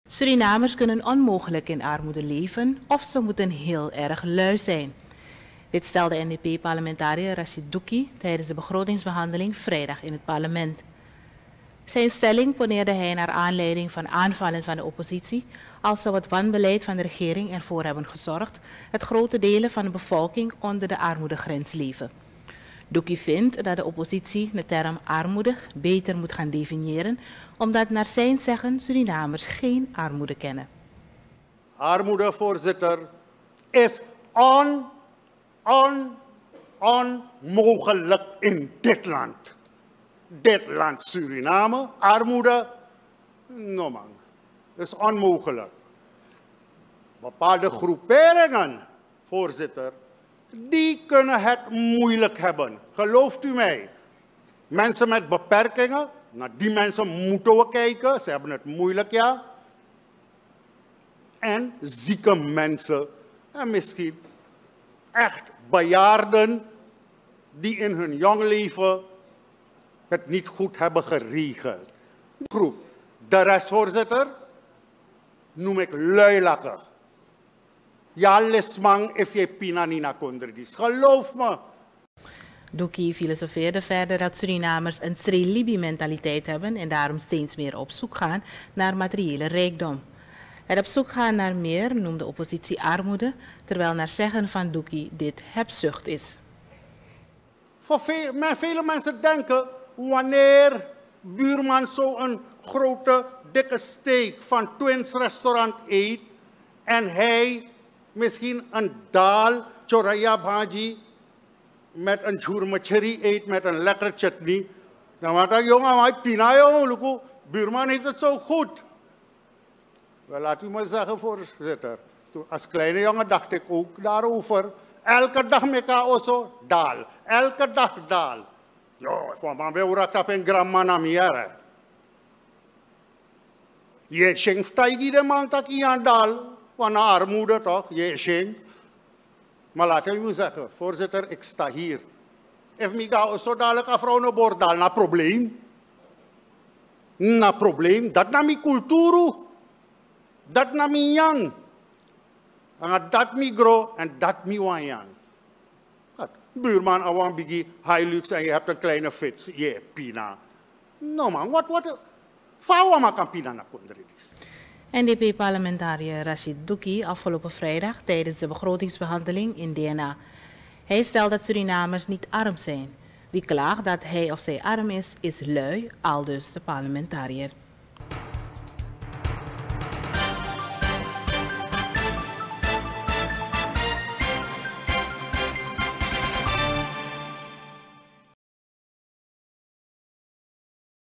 Surinamers kunnen onmogelijk in armoede leven of ze moeten heel erg lui zijn. Dit stelde NDP-parlementariër Rashid Douki tijdens de begrotingsbehandeling vrijdag in het parlement. Zijn stelling poneerde hij naar aanleiding van aanvallen van de oppositie, als zou het wanbeleid van de regering ervoor hebben gezorgd dat grote delen van de bevolking onder de armoedegrens leven. Douki vindt dat de oppositie de term armoede beter moet gaan definiëren, omdat naar zijn zeggen Surinamers geen armoede kennen. Armoede, voorzitter, is onmogelijk in dit land. Dit land Suriname, armoede, no man, is onmogelijk. Bepaalde groeperingen, voorzitter, die kunnen het moeilijk hebben. Gelooft u mij? Mensen met beperkingen, naar die mensen moeten we kijken. Ze hebben het moeilijk, ja. En zieke mensen. En misschien echt bejaarden die in hun jong leven het niet goed hebben geregeld. Groep. De rest, voorzitter, noem ik luilakken. Ja, lesmang if je pina nina kondredis. Geloof me. Douki filosofeerde verder dat Surinamers een Sri Libi-mentaliteit hebben en daarom steeds meer op zoek gaan naar materiële rijkdom. Het op zoek gaan naar meer noemt de oppositie armoede, terwijl naar zeggen van Douki dit hebzucht is. Vele mensen denken, wanneer buurman zo'n grote, dikke steak van Twins restaurant eet en hij misschien een dal, choraya bhaji, met een jurmacheri eet met een lekkere chutney. Dan wordt dat jongen, maar pina jongen, buurman heeft het zo goed. Wel, laat u me zeggen, voorzitter. Als kleine jongen dacht ik ook daarover. Elke dag meka oso, dal. Elke dag dal. Jo, van man bij urak een gramma na miere. Je schenkt taigi de man tak ian dal. Van armoede toch, je schenkt. Maar laat ik u zeggen, voorzitter, ik sta hier. If mi ga zo dadelijk afrouw no bordal, na probleem. Na probleem, dat na mi cultuur. Dat na mi yang. En dat mi gro en dat mi wan yang. Buurman awang bigi Hilux en je hebt een kleine fiets. Je pina. No man, wat? Fawa ma kan pina na kondredis. NDP-parlementariër Rashid Douki afgelopen vrijdag tijdens de begrotingsbehandeling in DNA. Hij stelt dat Surinamers niet arm zijn. Wie klaagt dat hij of zij arm is lui, aldus de parlementariër.